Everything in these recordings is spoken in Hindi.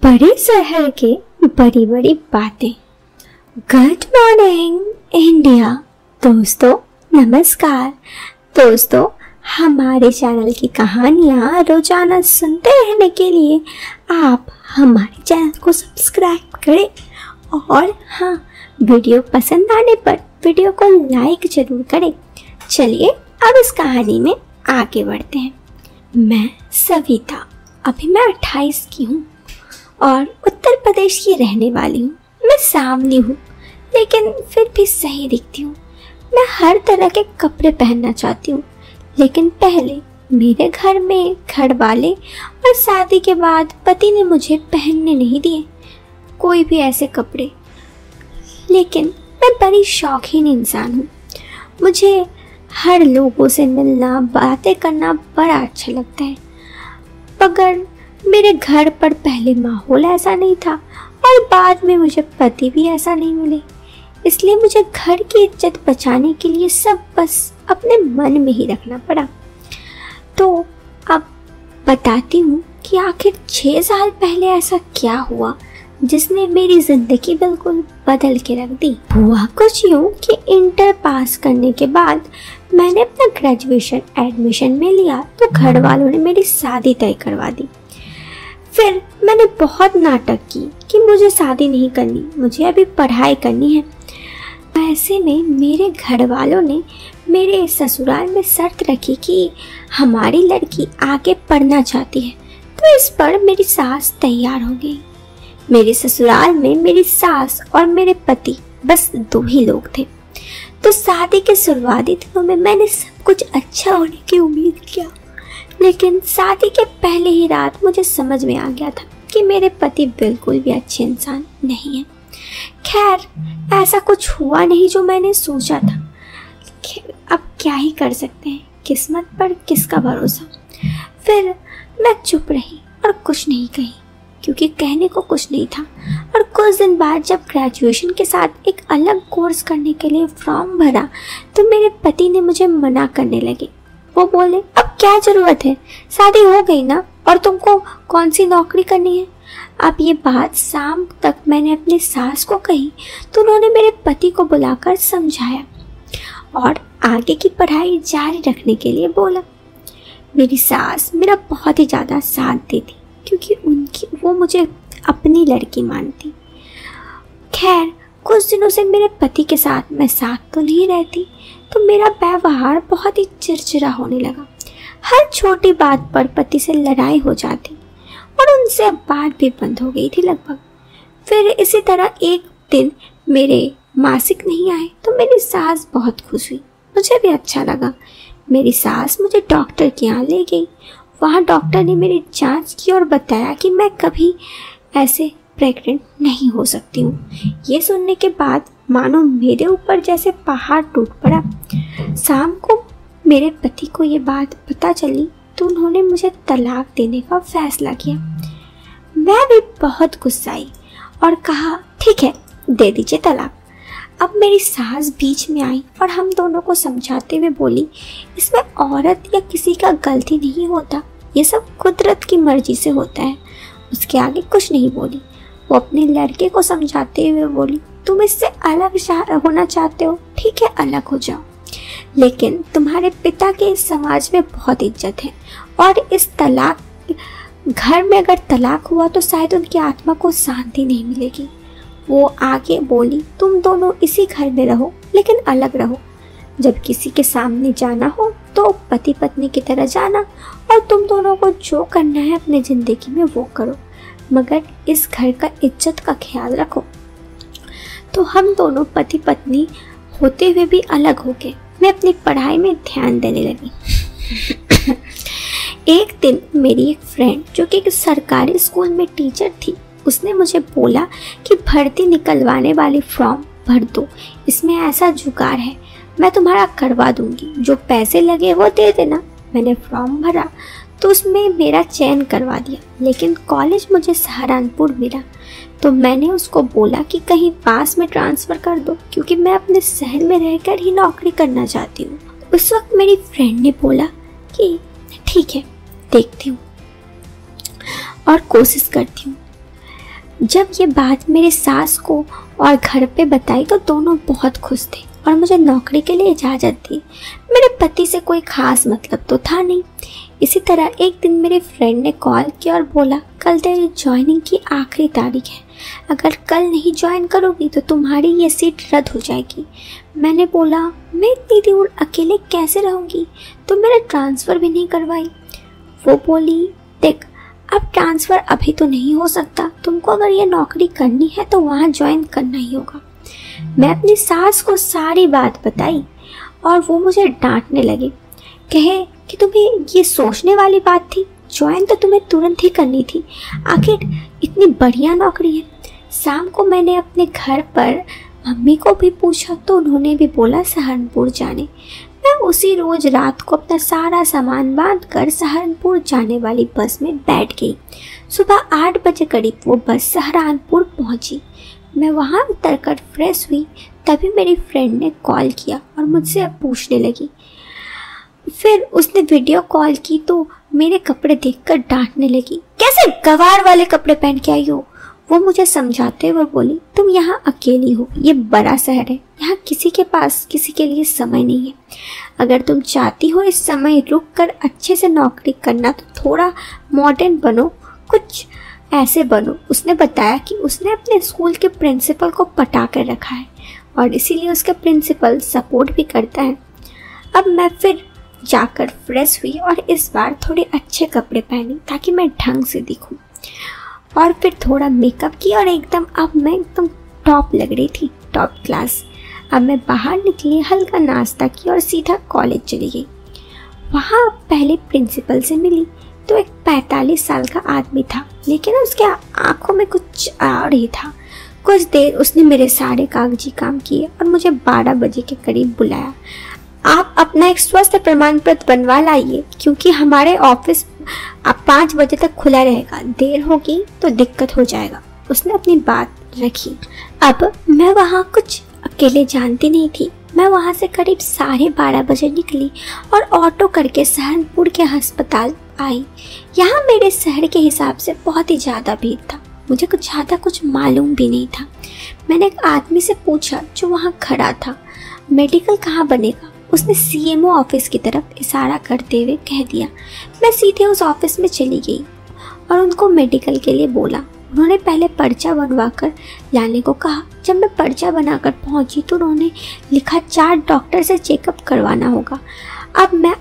बड़े शहर के बड़ी बड़ी बातें। Good morning India. दोस्तों नमस्कार। दोस्तों हमारे चैनल की कहानियाँ रोजाना सुनते रहने के लिए आप हमारे चैनल को सब्सक्राइब करें और हाँ, वीडियो पसंद आने पर वीडियो को लाइक जरूर करें। चलिए अब इस कहानी में आगे बढ़ते हैं। मैं सविता, अभी मैं 28 की हूँ और उत्तर प्रदेश की रहने वाली हूँ। मैं सांवली हूँ लेकिन फिर भी सही दिखती हूँ। मैं हर तरह के कपड़े पहनना चाहती हूँ, लेकिन पहले मेरे घर में घर वाले और शादी के बाद पति ने मुझे पहनने नहीं दिए कोई भी ऐसे कपड़े। लेकिन मैं बड़ी शौकीन इंसान हूँ। मुझे हर लोगों से मिलना, बातें करना बड़ा अच्छा लगता है। मगर मेरे घर पर पहले माहौल ऐसा नहीं था और बाद में मुझे पति भी ऐसा नहीं मिले, इसलिए मुझे घर की इज्जत बचाने के लिए सब बस अपने मन में ही रखना पड़ा। तो अब बताती हूँ कि आखिर 6 साल पहले ऐसा क्या हुआ जिसने मेरी जिंदगी बिल्कुल बदल के रख दी। हुआ कुछ यूँ कि इंटर पास करने के बाद मैंने अपना ग्रेजुएशन एडमिशन में लिया तो घर वालों ने मेरी शादी तय करवा दी। फिर मैंने बहुत नाटक की कि मुझे शादी नहीं करनी, मुझे अभी पढ़ाई करनी है। ऐसे में मेरे घर वालों ने मेरे ससुराल में शर्त रखी कि हमारी लड़की आगे पढ़ना चाहती है, तो इस पर मेरी सास तैयार हो गई। मेरे ससुराल में मेरी सास और मेरे पति बस 2 ही लोग थे, तो शादी के शुरुआती दिनों में मैंने सब कुछ अच्छा होने की उम्मीद किया। लेकिन शादी के पहले ही रात मुझे समझ में आ गया था कि मेरे पति बिल्कुल भी अच्छे इंसान नहीं है। खैर ऐसा कुछ हुआ नहीं जो मैंने सोचा था। अब क्या ही कर सकते हैं, किस्मत पर किसका भरोसा। फिर मैं चुप रही और कुछ नहीं कही, क्योंकि कहने को कुछ नहीं था। और कुछ दिन बाद जब ग्रेजुएशन के साथ एक अलग कोर्स करने के लिए फॉर्म भरा तो मेरे पति ने मुझे मना करने लगे। वो बोले, अब क्या जरूरत है, शादी हो गई ना, और तुमको कौन सी नौकरी करनी है। अब ये बात शाम तक मैंने अपनी सास को कही तो उन्होंने मेरे पति को बुलाकर समझाया और आगे की पढ़ाई जारी रखने के लिए बोला। मेरी सास मेरा बहुत ही ज़्यादा साथ देती क्योंकि वो मुझे अपनी लड़की मानती। खैर कुछ दिनों से मेरे पति के साथ मैं साथ तो नहीं रहती, तो मेरा व्यवहार बहुत ही चिड़चिड़ा होने लगा। हर छोटी बात पर पति से लड़ाई हो जाती और उनसे अब बात भी बंद हो गई थी लगभग। फिर इसी तरह एक दिन मेरे मासिक नहीं आए तो मेरी सास बहुत खुश हुई, मुझे भी अच्छा लगा। मेरी सास मुझे डॉक्टर के यहाँ ले गई। वहाँ डॉक्टर ने मेरी जांच की और बताया कि मैं कभी ऐसे प्रेग्नेंट नहीं हो सकती हूँ। ये सुनने के बाद मानो मेरे ऊपर जैसे पहाड़ टूट पड़ा। शाम को मेरे पति को ये बात पता चली तो उन्होंने मुझे तलाक देने का फैसला किया। मैं भी बहुत गुस्साई और कहा, ठीक है, दे दीजिए तलाक। अब मेरी सास बीच में आई और हम दोनों को समझाते हुए बोली, इसमें औरत या किसी का गलती नहीं होता, ये सब कुदरत की मर्जी से होता है। उसके आगे कुछ नहीं बोली। वो अपने लड़के को समझाते हुए बोली, तुम इससे अलग होना चाहते हो, ठीक है, अलग हो जाओ, लेकिन तुम्हारे पिता के इस समाज में बहुत इज्जत है और इस तलाक घर में अगर तलाक हुआ तो शायद उनकी आत्मा को शांति नहीं मिलेगी। वो आगे बोली, तुम दोनों इसी घर में रहो लेकिन अलग रहो। जब किसी के सामने जाना हो तो पति पत्नी की तरह जाना और तुम दोनों को जो करना है अपनी जिंदगी में वो करो, मगर इस घर का इज्जत का ख्याल रखो। तो हम दोनों पति पत्नी होते हुए भी अलग हो गए। मैं अपनी पढ़ाई में ध्यान देने लगी। एक दिन मेरी एक फ्रेंड जो कि एक सरकारी स्कूल में टीचर थी, उसने मुझे बोला कि भर्ती निकलवाने वाली फॉर्म भर दो, इसमें ऐसा जुगाड़ है, मैं तुम्हारा करवा दूंगी, जो पैसे लगे वो दे देना। मैंने फॉर्म भरा तो उसमें मेरा चयन करवा दिया, लेकिन कॉलेज मुझे सहारनपुर मिला। तो मैंने उसको बोला कि कहीं पास में ट्रांसफ़र कर दो, क्योंकि मैं अपने शहर में रहकर ही नौकरी करना चाहती हूँ। उस वक्त मेरी फ्रेंड ने बोला कि ठीक है, देखती हूँ और कोशिश करती हूँ। जब ये बात मेरे सास को और घर पे बताई तो दोनों बहुत खुश थे और मुझे नौकरी के लिए इजाज़त दी। मेरे पति से कोई ख़ास मतलब तो था नहीं। इसी तरह एक दिन मेरे फ्रेंड ने कॉल किया और बोला, कल तेरी ज्वाइनिंग की आखिरी तारीख है, अगर कल नहीं ज्वाइन करोगी तो तुम्हारी ये सीट रद्द हो जाएगी। मैंने बोला, मैं इतनी दूर अकेले कैसे रहूँगी, तो मेरा ट्रांसफ़र भी नहीं करवाई। वो बोली, देख अब ट्रांसफ़र अभी तो नहीं हो सकता, तुमको अगर ये नौकरी करनी है तो वहाँ ज्वाइन करना ही होगा। मैं अपनी सास को सारी बात बताई और वो मुझे डांटने लगे, कहे कि तुम्हें ये सोचने वाली बात थी, ज्वाइन तो तुम्हें तुरंत ही करनी थी, आखिर इतनी बढ़िया नौकरी है। शाम को मैंने अपने घर पर मम्मी को भी पूछा तो उन्होंने भी बोला सहारनपुर जाने। मैं उसी रोज रात को अपना सारा सामान बांध कर सहारनपुर जाने वाली बस में बैठ गई। सुबह 8 बजे करीब वो बस सहारनपुर पहुंची। मैं वहां उतरकर फ्रेश हुई, तभी मेरी फ्रेंड ने कॉल किया और मुझसे अब पूछने लगी। फिर उसने वीडियो कॉल की तो मेरे कपड़े देखकर डांटने लगी, कैसे गवार वाले कपड़े पहन के आई हो। वो मुझे समझाते हुए बोली, तुम यहाँ अकेली हो, ये बड़ा शहर है, यहाँ किसी के पास किसी के लिए समय नहीं है। अगर तुम चाहती हो इस समय रुक कर अच्छे से नौकरी करना तो थोड़ा मॉडर्न बनो, कुछ ऐसे बनो। उसने बताया कि उसने अपने स्कूल के प्रिंसिपल को पटा कर रखा है और इसीलिए उसका प्रिंसिपल सपोर्ट भी करता है। अब मैं फिर जाकर फ्रेश हुई और इस बार थोड़े अच्छे कपड़े पहनी ताकि मैं ढंग से दिखूं, और फिर थोड़ा मेकअप किया और अब मैं एकदम टॉप लग रही थी, टॉप क्लास। अब मैं बाहर निकली, हल्का नाश्ता किया और सीधा कॉलेज चली गई। वहाँ पहले प्रिंसिपल से मिली तो एक 45 साल का आदमी था, लेकिन उसके आंखों में कुछ और ही था। कुछ देर उसने मेरे सारे कागजी काम किए और मुझे 12 बजे के करीब बुलाया। आप अपना एक स्वास्थ्य प्रमाण पत्र बनवा लाइए, क्योंकि हमारे ऑफिस अब 5 बजे तक खुला रहेगा, देर होगी तो दिक्कत हो जाएगा। उसने अपनी बात रखी। अब मैं वहाँ कुछ अकेले जानती नहीं थी। मैं वहाँ से करीब 12:30 बजे निकली और ऑटो करके सहारनपुर के अस्पताल आई। यहाँ मेरे शहर के हिसाब से बहुत ही ज़्यादा भीड़ था, मुझे कुछ ज़्यादा कुछ मालूम भी नहीं था। मैंने एक आदमी से पूछा जो वहाँ खड़ा था, मेडिकल कहाँ बनेगा। उसने सीएमओ ऑफिस की तरफ इशारा करते हुए कह दिया। मैं सीधे उस ऑफिस में चली गई और उनको मेडिकल के लिए बोला। उन्होंने पहले पर्चा बनवा कर लाने को कहा। जब मैं पर्चा बनाकर पहुंची तो उन्होंने लिखा 4 डॉक्टर से चेकअप करवाना होगा। अब मैं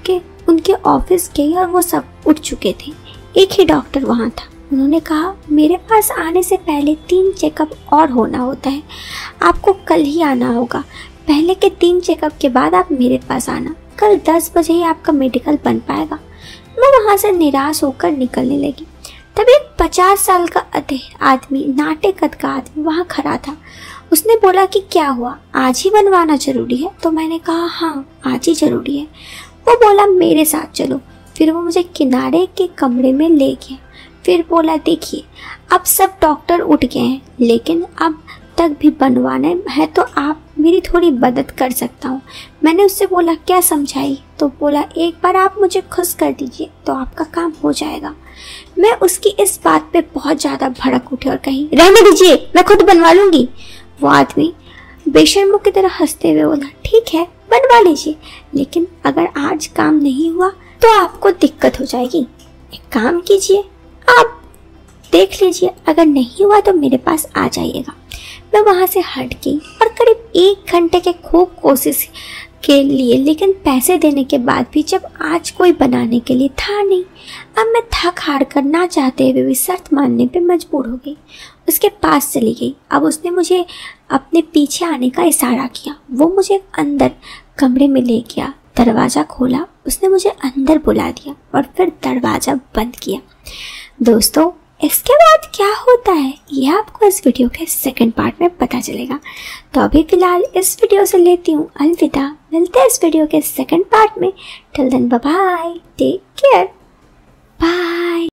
उनके ऑफिस गई और वो सब उठ चुके थे। एक ही डॉक्टर वहाँ था। उन्होंने कहा, मेरे पास आने से पहले 3 चेकअप और होना होता है, आपको कल ही आना होगा। पहले के 3 चेकअप के बाद आप मेरे पास आना, कल 10 बजे ही आपका मेडिकल बन पाएगा। मैं वहाँ से निराश होकर निकलने लगी। तभी 50 साल का आदमी, नाटे कद का आदमी वहाँ खड़ा था। उसने बोला कि क्या हुआ, आज ही बनवाना जरूरी है। तो मैंने कहा, हाँ आज ही जरूरी है। वो बोला, मेरे साथ चलो। फिर वो मुझे किनारे के कमरे में ले गया। फिर बोला, देखिए अब सब डॉक्टर उठ गए हैं, लेकिन अब तक भी बनवाना है तो आप मेरी थोड़ी मदद कर सकता हूँ। मैंने उससे बोला, क्या समझाई। तो बोला, एक बार आप मुझे खुश कर दीजिए तो आपका काम हो जाएगा। मैं उसकी इस बात पे बहुत ज़्यादा भड़क उठी और कही, रहने दीजिए, मैं खुद बनवा लूँगी। वो आदमी बेशर्मों की तरह हंसते हुए बोला, ठीक है बनवा लीजिए, लेकिन अगर आज काम नहीं हुआ तो आपको दिक्कत हो जाएगी। एक काम कीजिए, आप देख लीजिए, अगर नहीं हुआ तो मेरे पास आ जाइएगा। मैं वहाँ से हट गई और करीब 1 घंटे के खूब कोशिश के लिए, लेकिन पैसे देने के बाद भी जब आज कोई बनाने के लिए था नहीं। अब मैं थक हार कर ना चाहते हुए भी शर्त मानने पे मजबूर हो गई। उसके पास चली गई। अब उसने मुझे अपने पीछे आने का इशारा किया। वो मुझे अंदर कमरे में ले गया, दरवाज़ा खोला, उसने मुझे अंदर बुला दिया और फिर दरवाज़ा बंद किया। दोस्तों, इसके बाद क्या होता है ये आपको इस वीडियो के सेकंड पार्ट में पता चलेगा। तो अभी फिलहाल इस वीडियो से लेती हूँ अलविदा। मिलते हैं इस वीडियो के सेकंड पार्ट में। Till then bye bye, take care, bye.